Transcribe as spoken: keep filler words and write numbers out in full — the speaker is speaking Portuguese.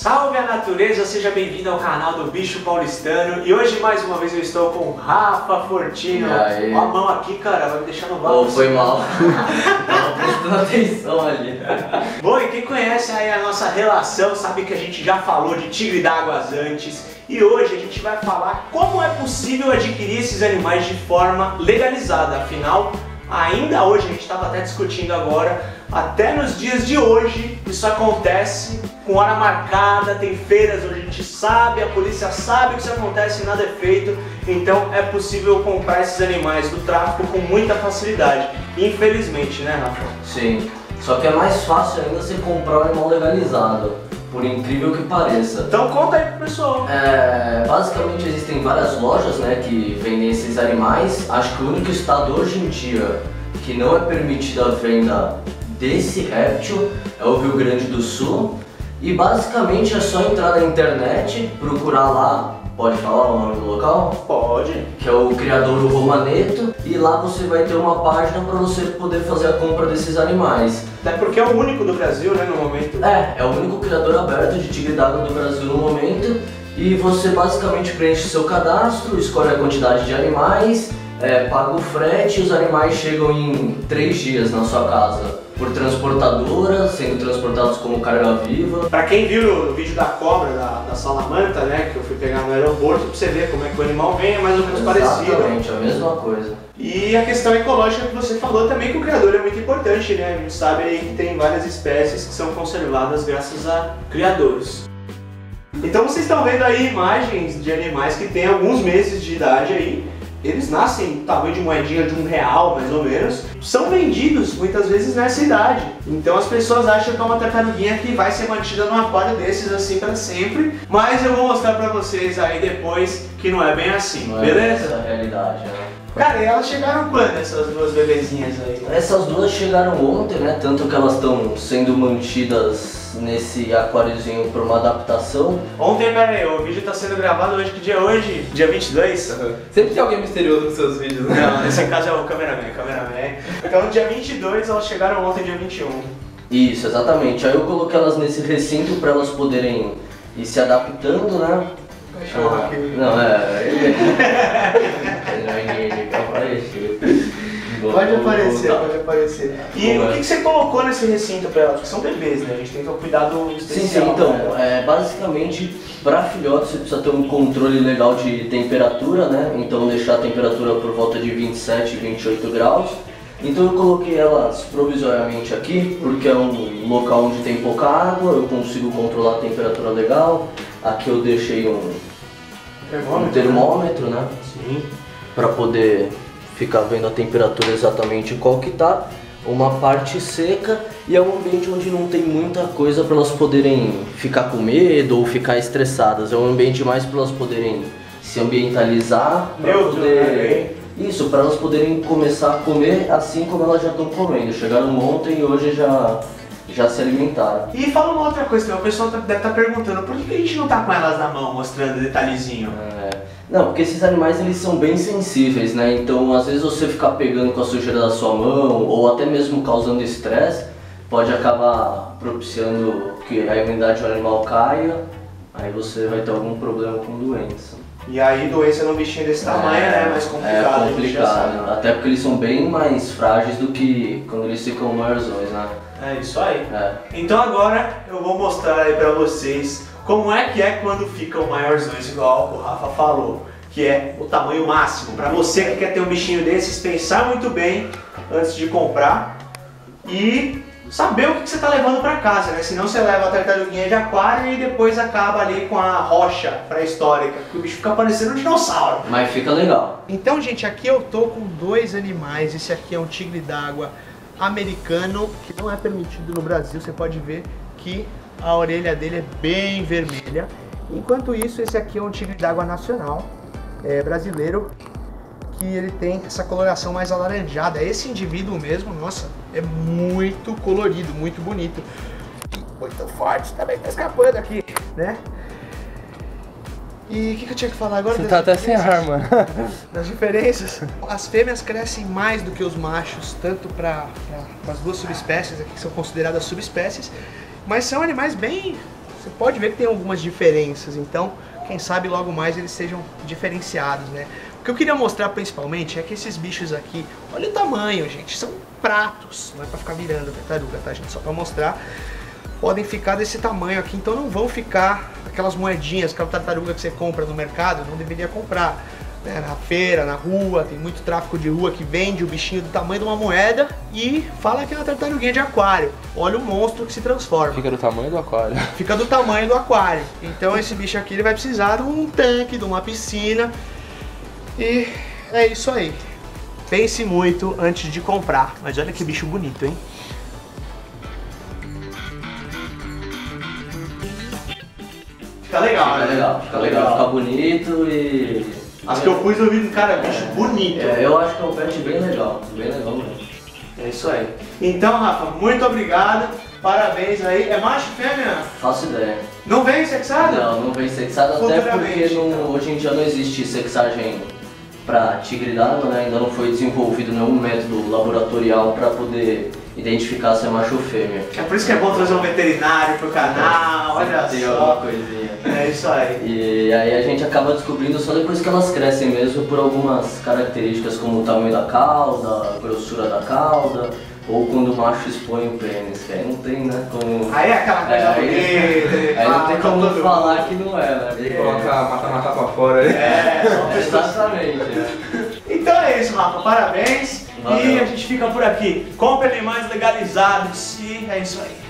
Salve a natureza, seja bem-vindo ao canal do Bicho Paulistano. E hoje mais uma vez eu estou com Rafa Fortino. Ó a mão aqui, cara, vai me deixar no vácuo. Oh, foi mal. Tava prestando atenção ali. Bom, e quem conhece aí a nossa relação sabe que a gente já falou de tigre d'água antes. E hoje a gente vai falar como é possível adquirir esses animais de forma legalizada. Afinal, ainda hoje, a gente estava até discutindo agora, até nos dias de hoje, isso acontece com hora marcada, tem feiras onde a gente sabe, a polícia sabe que isso acontece e nada é feito. Então é possível comprar esses animais do tráfico com muita facilidade. Infelizmente, né, Rafa? Sim, só que é mais fácil ainda você comprar um animal legalizado, por incrível que pareça. Então conta aí pro pessoal. É, basicamente existem várias lojas, né, que vendem esses animais. Acho que o único estado hoje em dia que não é permitida a venda desse réptil é o Rio Grande do Sul. E basicamente é só entrar na internet, procurar lá, pode falar o nome do local? Pode. Que é o Criadouro Romaneto, e lá você vai ter uma página para você poder fazer a compra desses animais. Até porque é o único do Brasil, né, no momento. É, é o único criador aberto de tigre d'água do Brasil no momento. E você basicamente preenche seu cadastro, escolhe a quantidade de animais, é, paga o frete e os animais chegam em três dias na sua casa. Por transportadora, sendo transportados como carga viva. Pra quem viu o vídeo da cobra, da, da salamanta, né, que eu fui pegar no aeroporto, pra você ver como é que o animal vem, é mais ou menos parecido. Exatamente, a mesma coisa. E a questão ecológica que você falou também, que o criador é muito importante, né? A gente sabe aí que tem várias espécies que são conservadas graças a criadores. Então vocês estão vendo aí imagens de animais que têm alguns meses de idade aí. Eles nascem do tamanho de moedinha de um real, mais ou menos. São vendidos muitas vezes nessa idade. Então as pessoas acham que é uma tartaruguinha que vai ser mantida num aquário desses assim para sempre. Mas eu vou mostrar pra vocês aí depois que não é bem assim, não beleza? É essa a realidade, né? Cara, e elas chegaram quando, essas duas bebezinhas aí? Essas duas chegaram ontem, né? Tanto que elas estão sendo mantidas nesse aquáriozinho por uma adaptação. Ontem, pera aí, o vídeo tá sendo gravado hoje, que dia é hoje? Dia vinte e dois? Uhum. Sempre tem alguém misterioso nos seus vídeos, né? Não, nesse caso é o cameraman, cameraman. Então, dia vinte e dois, elas chegaram ontem, dia vinte e um. Isso, exatamente. Aí eu coloquei elas nesse recinto para elas poderem ir se adaptando, né? Cachorro Ah, aqui. não, é... Pode aparecer, pode aparecer. E o que, que você colocou nesse recinto pra elas? Porque são bebês, né? A gente tem que ter um cuidado especial. Sim, sim, então, né? é, basicamente, para filhotes você precisa ter um controle legal de temperatura, né? Então deixar a temperatura por volta de vinte e sete, vinte e oito graus. Então eu coloquei elas provisoriamente aqui, porque é um local onde tem pouca água, eu consigo controlar a temperatura legal. Aqui eu deixei um termômetro, um termômetro né? Sim. Para poder ficar vendo a temperatura exatamente qual que tá. Uma parte seca e é um ambiente onde não tem muita coisa para elas poderem ficar com medo ou ficar estressadas. É um ambiente mais para elas poderem se ambientalizar, para poder... Isso, para elas poderem começar a comer assim como elas já estão comendo. Chegaram ontem e hoje já, já se alimentaram. E fala uma outra coisa, o pessoal deve estar perguntando, por que a gente não tá com elas na mão, mostrando detalhezinho? É, não, porque esses animais eles são bem sensíveis, né? Então às vezes você ficar pegando com a sujeira da sua mão ou até mesmo causando estresse pode acabar propiciando que a imunidade do animal caia, aí você vai ter algum problema com doença. E aí doença num bichinho desse tamanho é, né, mais complicado. É complicado, até porque eles são bem mais frágeis do que quando eles ficam maiorzões, né? É isso aí. É. Então agora eu vou mostrar aí pra vocês como é que é quando ficam maiorzões, igual o Rafa falou, que é o tamanho máximo. Pra você que quer ter um bichinho desses, pensar muito bem antes de comprar e saber o que você está levando para casa, né? Senão você leva a tartaruguinha de aquário e depois acaba ali com a rocha pré-histórica, que o bicho fica parecendo um dinossauro. Mas fica legal. Então, gente, aqui eu tô com dois animais. Esse aqui é um tigre d'água americano, que não é permitido no Brasil. Você pode ver que a orelha dele é bem vermelha. Enquanto isso, esse aqui é um tigre d'água nacional, é, brasileiro, que ele tem essa coloração mais alaranjada. Esse indivíduo mesmo, nossa, é muito colorido, muito bonito. E muito forte também, tá escapando aqui, né? E o que, que eu tinha que falar agora? Você tá até sem arma. Das diferenças. As fêmeas crescem mais do que os machos, tanto para as duas subespécies aqui, que são consideradas subespécies, mas são animais bem você pode ver que tem algumas diferenças, então quem sabe logo mais eles sejam diferenciados, né? O que eu queria mostrar principalmente é que esses bichos aqui, olha o tamanho, gente, são pratos, não é pra ficar virando a tartaruga, tá, gente? Só pra mostrar, podem ficar desse tamanho aqui, então não vão ficar aquelas moedinhas, aquela tartaruga que você compra no mercado, não deveria comprar, né? Na feira, na rua, tem muito tráfico de rua que vende o bichinho do tamanho de uma moeda e fala que é uma tartaruguinha de aquário. Olha o monstro que se transforma. Fica do tamanho do aquário. Fica do tamanho do aquário. Então esse bicho aqui ele vai precisar de um tanque, de uma piscina. E é isso aí. Pense muito antes de comprar. Mas olha que bicho bonito, hein? Fica legal, Fica né? legal, fica legal, fica bonito e... As que eu pus eu vi, cara, bicho bonito. É, eu acho que é um pet bem legal, bem legal mesmo. É isso aí. Então, Rafa, muito obrigado. Parabéns aí. É macho e fêmea? Faço ideia. Não vem sexado? Não, não vem sexado, até porque Futuramente, não- então. hoje em dia não existe sexagem para tigre d'água, né? Ainda não foi desenvolvido nenhum método laboratorial para poder identificar se é macho ou fêmea. É por isso que é bom trazer um veterinário pro canal, olha Tem alguma só. coisinha. É isso aí. E aí a gente acaba descobrindo só depois que elas crescem mesmo por algumas características como o tamanho da cauda, a grossura da cauda, ou quando o macho expõe o pênis, que aí não tem, né, como... Aí é aquela coisa É, bonita. aí, ele aí não fala tem com como todo falar mundo. que não é, né? Ele coloca mata-mata pra fora aí. É, só uma pessoa. Exatamente. é. Então é isso, Rafa, parabéns. E Valeu. a gente fica por aqui. Compre animais legalizados e é isso aí.